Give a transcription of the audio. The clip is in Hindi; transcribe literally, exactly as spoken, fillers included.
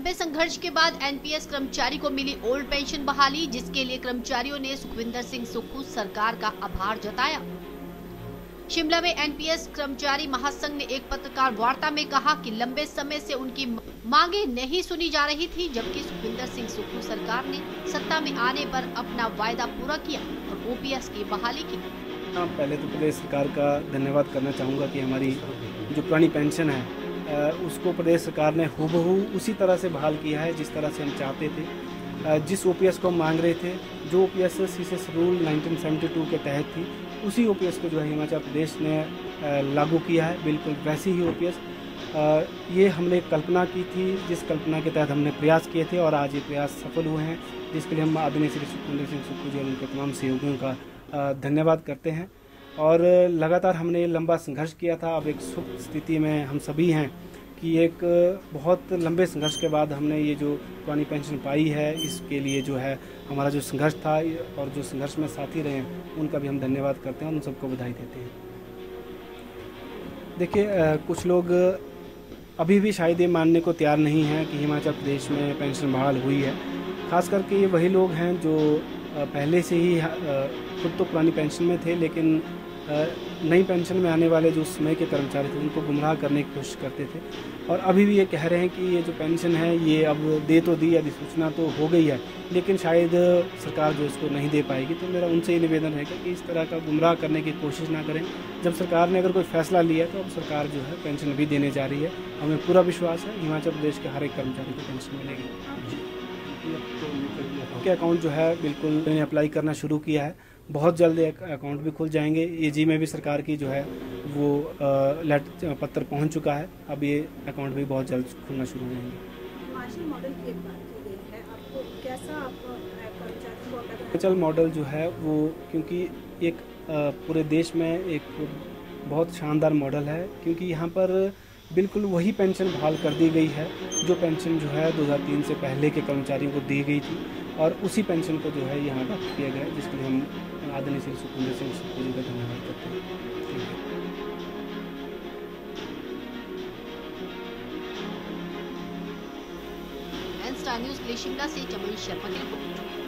लंबे संघर्ष के बाद एनपीएस कर्मचारी को मिली ओल्ड पेंशन बहाली, जिसके लिए कर्मचारियों ने सुखविंदर सिंह सुक्खू सरकार का आभार जताया। शिमला में एनपीएस कर्मचारी महासंघ ने एक पत्रकार वार्ता में कहा कि लंबे समय से उनकी मांगे नहीं सुनी जा रही थी, जबकि सुखविंदर सिंह सुक्खू सरकार ने सत्ता में आने पर अपना वायदा पूरा किया और ओपीएस की बहाली की। पहले तो प्रदेश सरकार का धन्यवाद करना चाहूँगा कि हमारी जो पुरानी पेंशन है उसको प्रदेश सरकार ने हूबहू उसी तरह से बहाल किया है जिस तरह से हम चाहते थे। जिस ओपीएस को हम मांग रहे थे, जो OPS CCS rule nineteen seventy two के तहत थी, उसी ओपीएस को जो है हिमाचल प्रदेश ने लागू किया है, बिल्कुल वैसी ही ओपीएस। ये हमने कल्पना की थी, जिस कल्पना के तहत हमने प्रयास किए थे और आज ये प्रयास सफल हुए हैं, जिसके लिए हम आदरणीय श्री सुखविंदर सिंह सुक्खू जी और उनके तमाम सहयोगियों का धन्यवाद करते हैं। और लगातार हमने लंबा संघर्ष किया था। अब एक सुख स्थिति में हम सभी हैं कि एक बहुत लंबे संघर्ष के बाद हमने ये जो पुरानी पेंशन पाई है, इसके लिए जो है हमारा जो संघर्ष था और जो संघर्ष में साथी रहे हैं, उनका भी हम धन्यवाद करते हैं और उन सबको बधाई देते हैं। देखिए, कुछ लोग अभी भी शायद ये मानने को तैयार नहीं हैं कि हिमाचल प्रदेश में पेंशन बहाल हुई है। खास करके ये वही लोग हैं जो पहले से ही खुद तो पुरानी पेंशन में थे, लेकिन नई पेंशन में आने वाले जो उस समय के कर्मचारी थे उनको गुमराह करने की कोशिश करते थे और अभी भी ये कह रहे हैं कि ये जो पेंशन है ये अब दे तो दी, अधिसूचना तो हो गई है, लेकिन शायद सरकार जो इसको नहीं दे पाएगी। तो मेरा उनसे ये निवेदन रहेगा कि इस तरह का गुमराह करने की कोशिश ना करें। जब सरकार ने अगर कोई फैसला लिया तो अब सरकार जो है पेंशन भी देने जा रही है। हमें पूरा विश्वास है हिमाचल प्रदेश के हर एक कर्मचारी को पेंशन मिलेगी। के अकाउंट जो है बिल्कुल मैंने अप्लाई करना शुरू किया है, बहुत जल्द एक अकाउंट भी खुल जाएंगे। एजी में भी सरकार की जो है वो लेटर पत्र पहुंच चुका है, अब ये अकाउंट भी बहुत जल्द खुलना शुरू हो जाएंगे। हिमाचल मॉडल की एक बात की गई है, आपको कैसा आपको हिमाचल मॉडल जो है वो, क्योंकि एक पूरे देश में एक बहुत शानदार मॉडल है, क्योंकि यहाँ पर बिल्कुल वही पेंशन बहाल कर दी गई है जो पेंशन जो है दो हज़ार तीन से पहले के कर्मचारियों को दी गई थी, और उसी पेंशन को जो है यहाँ अडॉप्ट किया गया है, जिसके लिए हम आदरणीय श्री सुखविंदर सिंह सुक्खू जी का धन्यवाद करते हैं। एन स्टार न्यूज़ के लिए शिमला से चमन शर्मा की रिपोर्ट।